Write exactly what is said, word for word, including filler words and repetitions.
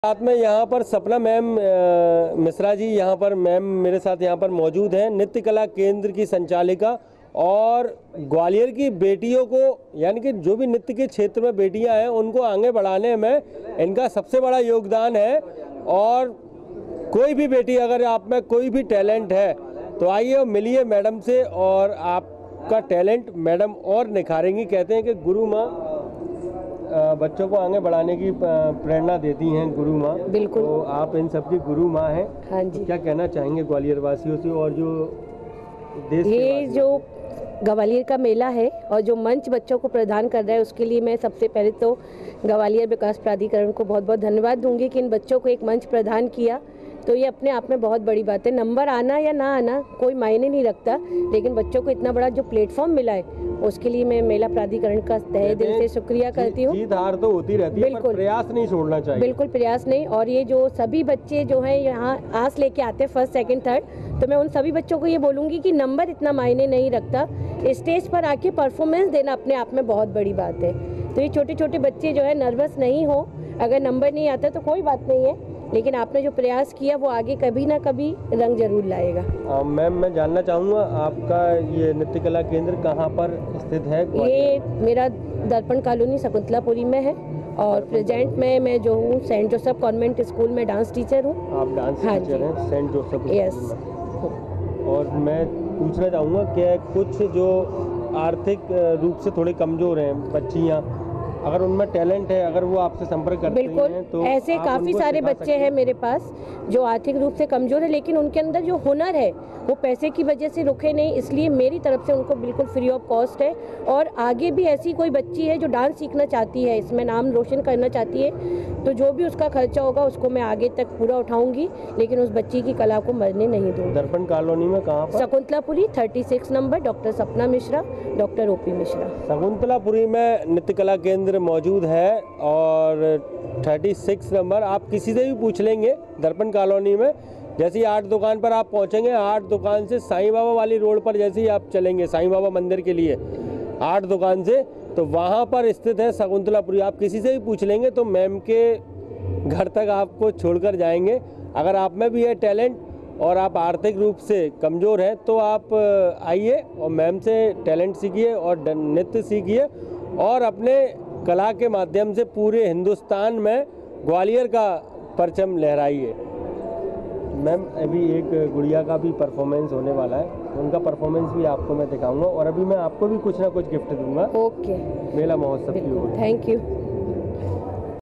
साथ में यहाँ पर सपना मैम मिश्रा जी यहाँ पर मैम मेरे साथ यहाँ पर मौजूद हैं, नृत्य कला केंद्र की संचालिका और ग्वालियर की बेटियों को यानी कि जो भी नृत्य के क्षेत्र में बेटियां हैं उनको आगे बढ़ाने में इनका सबसे बड़ा योगदान है। और कोई भी बेटी अगर आप में कोई भी टैलेंट है तो आइए और मिलिए मैडम से और आपका टैलेंट मैडम और निखारेंगी। कहते हैं कि गुरु माँ बच्चों को आगे बढ़ाने की प्रेरणा देती हैं, गुरु माँ। बिल्कुल। तो आप इन सबकी गुरु माँ हैं। हाँ जी। तो क्या कहना चाहेंगे ग्वालियर वासियों से और जो देश के ये जो ग्वालियर का मेला है और जो मंच बच्चों को प्रदान कर रहा है उसके लिए मैं सबसे पहले तो ग्वालियर विकास प्राधिकरण को बहुत बहुत धन्यवाद दूंगी कि इन बच्चों को एक मंच प्रदान किया। तो ये अपने आप में बहुत बड़ी बात है। नंबर आना या ना आना कोई मायने नहीं रखता, लेकिन बच्चों को इतना बड़ा जो प्लेटफॉर्म मिला है उसके लिए मैं मेला प्राधिकरण का तहे दिल से शुक्रिया करती हूँ। जीत हार तो होती रहती है, पर प्रयास नहीं छोड़ना चाहिए। बिल्कुल प्रयास नहीं। और ये जो सभी बच्चे जो हैं यहाँ आस लेके आते हैं फर्स्ट सेकंड थर्ड, तो मैं उन सभी बच्चों को ये बोलूँगी कि नंबर इतना मायने नहीं रखता, स्टेज पर आके परफॉर्मेंस देना अपने आप में बहुत बड़ी बात है। तो ये छोटे छोटे बच्चे जो है नर्वस नहीं हो, अगर नंबर नहीं आता तो कोई बात नहीं है, लेकिन आपने जो प्रयास किया वो आगे कभी ना कभी रंग जरूर लाएगा। मैम मैं जानना चाहूँगा आपका ये नृत्य कला केंद्र कहाँ पर स्थित है? ये मेरा दर्पण कॉलोनी शकुंतलापुरी में है और प्रेजेंट में मैं जो हूँ सेंट जोसेफ कॉन्वेंट स्कूल में डांस टीचर हूँ। आप डांस हाँ टीचर हैं सेंट जोसेफ? यस। और मैं पूछना चाहूँगा कि कुछ जो आर्थिक रूप से थोड़े कमज़ोर हैं बच्चियाँ, अगर उनमें टैलेंट है, अगर वो आपसे संपर्क करती हैं तो ऐसे काफ़ी सारे बच्चे हैं मेरे पास जो आर्थिक रूप से कमज़ोर है, लेकिन उनके अंदर जो हुनर है वो पैसे की वजह से रुके नहीं, इसलिए मेरी तरफ से उनको बिल्कुल फ्री ऑफ कॉस्ट है। और आगे भी ऐसी कोई बच्ची है जो डांस सीखना चाहती है, इसमें नाम रोशन करना चाहती है, तो जो भी उसका खर्चा होगा उसको मैं आगे तक पूरा उठाऊंगी, लेकिन उस बच्ची की कला को मरने नहीं दूंगी। दर्पण कॉलोनी में कहाँ पर? शकुंतलापुरी छत्तीस number, doctor Sapna Mishra, doctor OP Mishra. Shakuntalapuri में नृत्य कला केंद्र मौजूद है और छत्तीस नंबर आप किसी से भी पूछ लेंगे दर्पण कॉलोनी में। जैसे ही आठ दुकान पर आप पहुंचेंगे, आठ दुकान से साईं बाबा वाली रोड पर जैसे ही आप चलेंगे साईं बाबा मंदिर के लिए आठ दुकान से, तो वहां पर स्थित है शकुंतलापुरी। आप किसी से भी पूछ लेंगे तो मैम के घर तक आपको छोड़कर जाएंगे। अगर आप में भी है टैलेंट और आप आर्थिक रूप से कमज़ोर हैं तो आप आइए और मैम से टैलेंट सीखिए और नृत्य सीखिए और अपने कला के माध्यम से पूरे हिंदुस्तान में ग्वालियर का परचम लहराइए। मैम अभी एक गुड़िया का भी परफॉर्मेंस होने वाला है, उनका परफॉर्मेंस भी आपको मैं दिखाऊंगा और अभी मैं आपको भी कुछ ना कुछ गिफ्ट दूंगा। ओके। मेला महोत्सव की ओर। Thank you.